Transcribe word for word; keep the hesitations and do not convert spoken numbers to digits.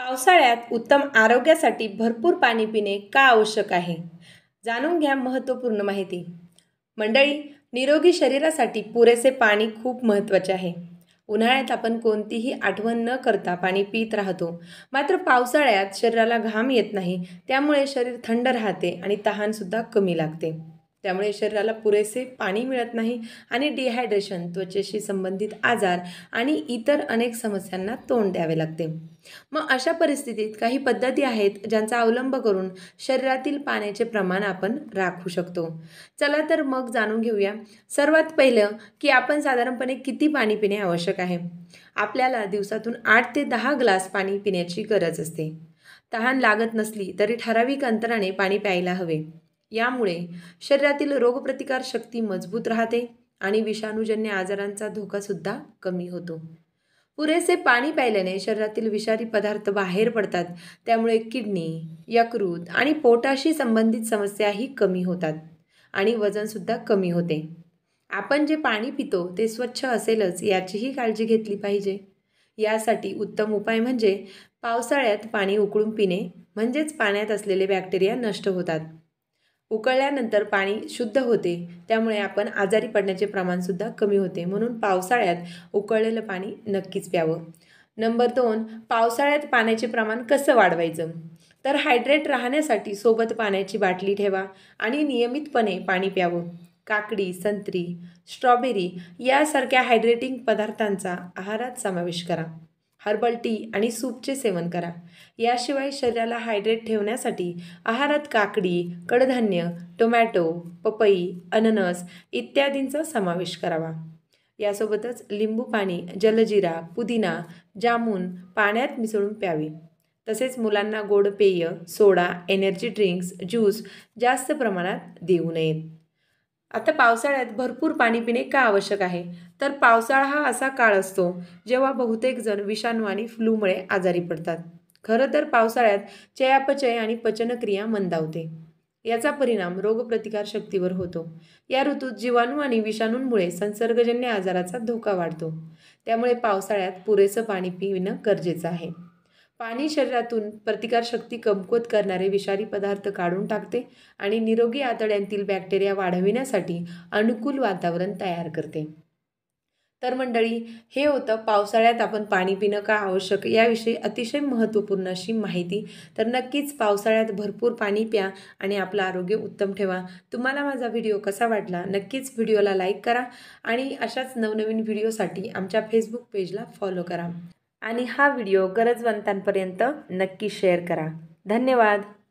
पावसाळ्यात उत्तम आरोग्यासाठी भरपूर पाणी पिणे का आवश्यक आहे? जाणून घ्या महत्त्वपूर्ण माहिती. मंडळी, निरोगी शरीरासाठी पुरेसे पाणी खूप महत्त्वाचे आहे. उन्हाळ्यात आपण कोणतीही आठवण न करता पाणी पित राहतो. मात्र पावसाळ्यात शरीराला घाम येत नाही, त्यामुळे शरीर थंड राहते आणि तहानसुद्धा कमी लागते. त्यामुळे शरीराला पुरेसे पाणी मिळत नाही आणि डिहायड्रेशन, त्वचेशी संबंधित आजार आणि इतर अनेक समस्यांना तोंड द्यावे लागते. मग अशा परिस्थितीत काही पद्धती आहेत ज्यांचा अवलंब करून शरीरातील पाण्याचे प्रमाण आपण राखू शकतो. चला तर मग जाणून घेऊया. सर्वात पहिलं की आपण साधारणपणे किती पाणी पिणे आवश्यक आहे. आपल्याला दिवसातून आठ ते दहा ग्लास पाणी पिण्याची गरज असते. तहान लागत नसली तरी ठराविक अंतराने पाणी प्यायला हवे. यामुळे शरीरातील रोगप्रतिकार शक्ती मजबूत राहते आणि विषाणूजन्य आजारांचा धोकासुद्धा कमी होतो. पुरेसे पाणी प्यायल्याने शरीरातील विषारी पदार्थ बाहेर पडतात. त्यामुळे किडनी, यकृत आणि पोटाशी संबंधित समस्याही कमी होतात आणि वजनसुद्धा कमी होते. आपण जे पाणी पितो ते स्वच्छ असेलच याचीही काळजी घेतली पाहिजे. यासाठी उत्तम उपाय म्हणजे पावसाळ्यात पाणी उकळून पिणे, म्हणजेच पाण्यात असलेले बॅक्टेरिया नष्ट होतात. उकळल्यानंतर पाणी शुद्ध होते, त्यामुळे आपण आजारी पडण्याचे प्रमाणसुद्धा कमी होते. म्हणून पावसाळ्यात उकळलेलं पाणी नक्कीच प्यावं. नंबर दोन, पावसाळ्यात पाण्याचे प्रमाण कसं वाढवायचं? तर हायड्रेट राहण्यासाठी सोबत पाण्याची बाटली ठेवा आणि नियमितपणे पाणी प्यावं. काकडी, संत्री, स्ट्रॉबेरी यासारख्या हायड्रेटिंग पदार्थांचा आहारात समावेश करा. हर्बल टी आणि सूपचे सेवन करा. याशिवाय शरीराला हायड्रेट ठेवण्यासाठी आहारात काकडी, कडधान्य, टोमॅटो, पपई, अननस इत्यादींचा समावेश करावा. यासोबतच लिंबू पाणी, जलजिरा, पुदिना, जामून पाण्यात मिसळून प्यावे. तसेच मुलांना गोड पेय, सोडा, एनर्जी ड्रिंक्स, ज्यूस जास्त प्रमाणात देऊ नयेत. आता पावसाळ्यात भरपूर पाणी पिणे का आवश्यक आहे? तर पावसाळा हा असा काळ असतो जेव्हा बहुतेक जण विषाणू आणि फ्लूमुळे आजारी पडतात. खरं तर पावसाळ्यात चयापचय आणि पचनक्रिया मंदावते. याचा परिणाम रोगप्रतिकार शक्तीवर होतो. या ऋतूत जीवाणू आणि विषाणूंमुळे संसर्गजन्य आजाराचा धोका वाढतो. त्यामुळे पावसाळ्यात पुरेसं पाणी पिणं गरजेचं आहे. पाणी शरीरातून प्रतिकारशक्ती कमकुवत करणारे विषारी पदार्थ काढून टाकते आणि निरोगी आतड्यांतील बॅक्टेरिया वाढविण्यासाठी अनुकूल वातावरण तयार करते. तर मंडळी, हे होतं पावसाळ्यात आपण पाणी पिणं का आवश्यक याविषयी अतिशय महत्त्वपूर्ण अशी माहिती. तर नक्कीच पावसाळ्यात भरपूर पाणी प्या आणि आपलं आरोग्य उत्तम ठेवा. तुम्हाला माझा व्हिडिओ कसा वाटला? नक्कीच व्हिडिओला लाईक करा आणि अशाच नवनवीन व्हिडिओसाठी आमच्या फेसबुक पेजला फॉलो करा आणि हा व्हिडिओ गरजवंतांपर्यंत नक्की शेअर करा. धन्यवाद.